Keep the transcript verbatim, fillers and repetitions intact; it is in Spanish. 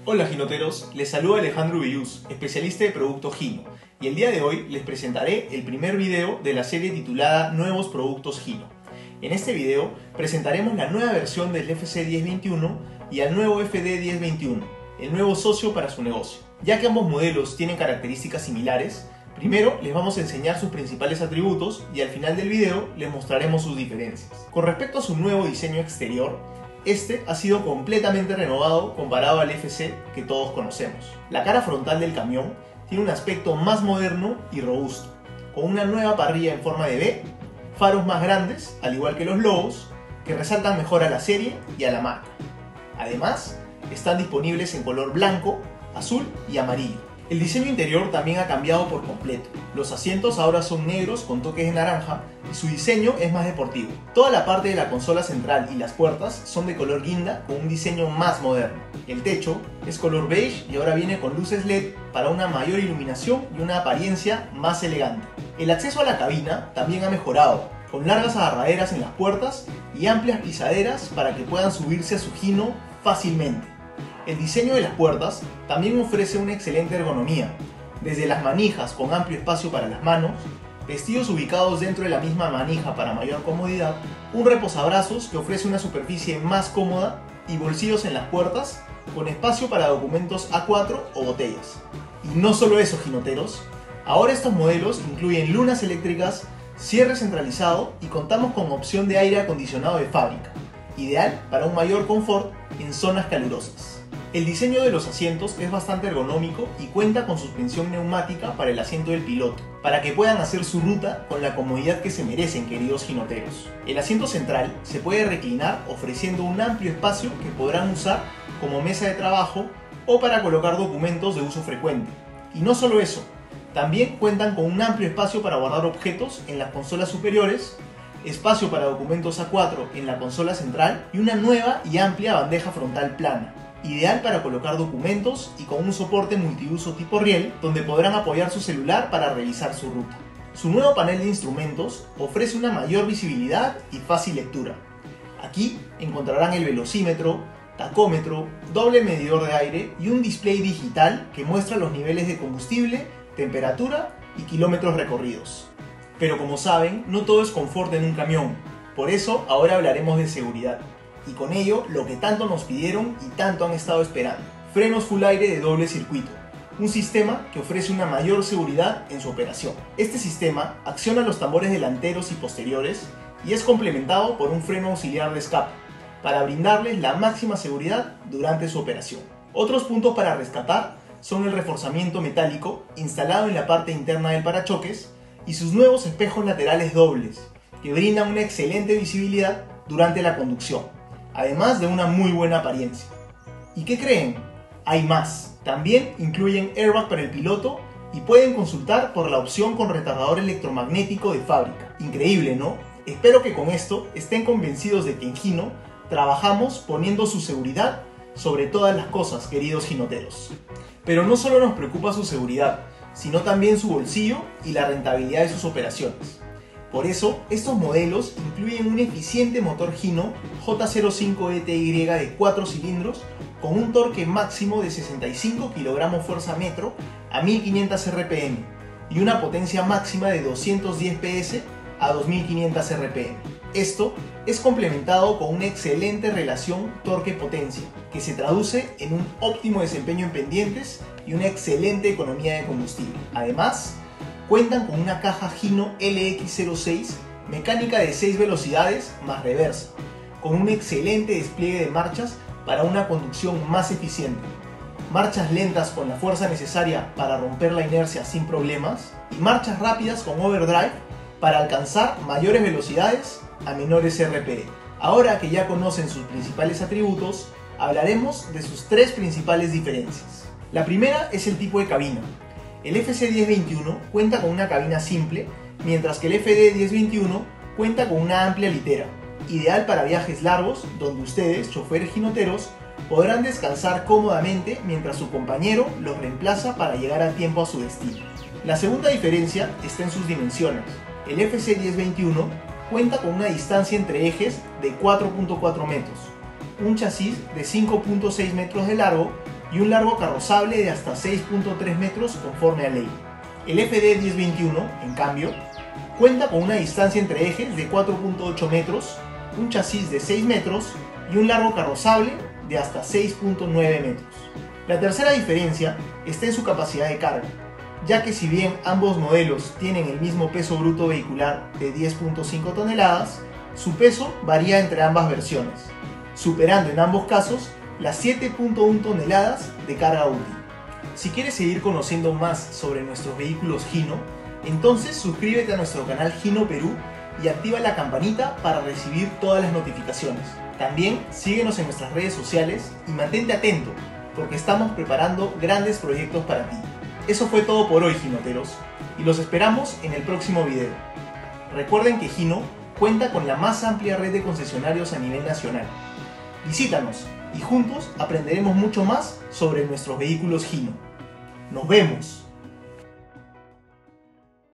Hola Ginoteros, les saluda Alejandro Villús, especialista de producto Gino, y el día de hoy les presentaré el primer video de la serie titulada Nuevos Productos Gino. En este video presentaremos la nueva versión del F C diez veintiuno y al nuevo F D diez veintiuno, el nuevo socio para su negocio. Ya que ambos modelos tienen características similares, primero les vamos a enseñar sus principales atributos y al final del video les mostraremos sus diferencias. Con respecto a su nuevo diseño exterior, este ha sido completamente renovado comparado al F C que todos conocemos. La cara frontal del camión tiene un aspecto más moderno y robusto, con una nueva parrilla en forma de V, faros más grandes, al igual que los logos, que resaltan mejor a la serie y a la marca. Además, están disponibles en color blanco, azul y amarillo. El diseño interior también ha cambiado por completo. Los asientos ahora son negros con toques de naranja y su diseño es más deportivo. Toda la parte de la consola central y las puertas son de color guinda con un diseño más moderno. El techo es color beige y ahora viene con luces L E D para una mayor iluminación y una apariencia más elegante. El acceso a la cabina también ha mejorado, con largas agarraderas en las puertas y amplias pisaderas para que puedan subirse a su Gino fácilmente. El diseño de las puertas también ofrece una excelente ergonomía, desde las manijas con amplio espacio para las manos, vestidos ubicados dentro de la misma manija para mayor comodidad, un reposabrazos que ofrece una superficie más cómoda y bolsillos en las puertas con espacio para documentos A cuatro o botellas. Y no solo eso, ginoteros, ahora estos modelos incluyen lunas eléctricas, cierre centralizado y contamos con opción de aire acondicionado de fábrica, ideal para un mayor confort en zonas calurosas. El diseño de los asientos es bastante ergonómico y cuenta con suspensión neumática para el asiento del piloto, para que puedan hacer su ruta con la comodidad que se merecen, queridos ginoteros. El asiento central se puede reclinar ofreciendo un amplio espacio que podrán usar como mesa de trabajo o para colocar documentos de uso frecuente. Y no solo eso, también cuentan con un amplio espacio para guardar objetos en las consolas superiores, espacio para documentos A cuatro en la consola central y una nueva y amplia bandeja frontal plana, ideal para colocar documentos y con un soporte multiuso tipo riel donde podrán apoyar su celular para revisar su ruta. Su nuevo panel de instrumentos ofrece una mayor visibilidad y fácil lectura. Aquí encontrarán el velocímetro, tacómetro, doble medidor de aire y un display digital que muestra los niveles de combustible, temperatura y kilómetros recorridos. Pero como saben, no todo es confort en un camión, por eso ahora hablaremos de seguridad. Y con ello lo que tanto nos pidieron y tanto han estado esperando: frenos full aire de doble circuito, un sistema que ofrece una mayor seguridad en su operación. Este sistema acciona los tambores delanteros y posteriores y es complementado por un freno auxiliar de escape para brindarles la máxima seguridad durante su operación. Otros puntos para rescatar son el reforzamiento metálico instalado en la parte interna del parachoques y sus nuevos espejos laterales dobles que brindan una excelente visibilidad durante la conducción, además de una muy buena apariencia. ¿Y qué creen? Hay más. También incluyen airbag para el piloto y pueden consultar por la opción con retardador electromagnético de fábrica. Increíble, ¿no? Espero que con esto estén convencidos de que en Gino trabajamos poniendo su seguridad sobre todas las cosas, queridos ginoteros. Pero no solo nos preocupa su seguridad, sino también su bolsillo y la rentabilidad de sus operaciones. Por eso, estos modelos incluyen un eficiente motor Gino J cero cinco E T Y de cuatro cilindros con un torque máximo de sesenta y cinco kilogramos fuerza metro a mil quinientos R P M y una potencia máxima de doscientos diez P S a dos mil quinientos R P M. Esto es complementado con una excelente relación torque-potencia que se traduce en un óptimo desempeño en pendientes y una excelente economía de combustible. Además, cuentan con una caja Gino L X cero seis mecánica de seis velocidades más reversa, con un excelente despliegue de marchas para una conducción más eficiente, marchas lentas con la fuerza necesaria para romper la inercia sin problemas y marchas rápidas con overdrive para alcanzar mayores velocidades a menores R P M. Ahora que ya conocen sus principales atributos, hablaremos de sus tres principales diferencias. La primera es el tipo de cabina. El F C diez veintiuno cuenta con una cabina simple, mientras que el F D diez veintiuno cuenta con una amplia litera, ideal para viajes largos donde ustedes, choferes ginoteros, podrán descansar cómodamente mientras su compañero los reemplaza para llegar a tiempo a su destino. La segunda diferencia está en sus dimensiones. El F C diez veintiuno cuenta con una distancia entre ejes de cuatro punto cuatro metros, un chasis de cinco punto seis metros de largo y un largo carrozable de hasta seis punto tres metros conforme a ley. El F D diez veintiuno, en cambio, cuenta con una distancia entre ejes de cuatro punto ocho metros, un chasis de seis metros y un largo carrozable de hasta seis punto nueve metros. La tercera diferencia está en su capacidad de carga, ya que si bien ambos modelos tienen el mismo peso bruto vehicular de diez punto cinco toneladas, su peso varía entre ambas versiones, superando en ambos casos las siete punto uno toneladas de carga útil. Si quieres seguir conociendo más sobre nuestros vehículos Hino, entonces suscríbete a nuestro canal Hino Perú y activa la campanita para recibir todas las notificaciones. También síguenos en nuestras redes sociales y mantente atento, porque estamos preparando grandes proyectos para ti. Eso fue todo por hoy, Hinoteros, y los esperamos en el próximo video. Recuerden que Hino cuenta con la más amplia red de concesionarios a nivel nacional. Visítanos y juntos aprenderemos mucho más sobre nuestros vehículos Hino. ¡Nos vemos!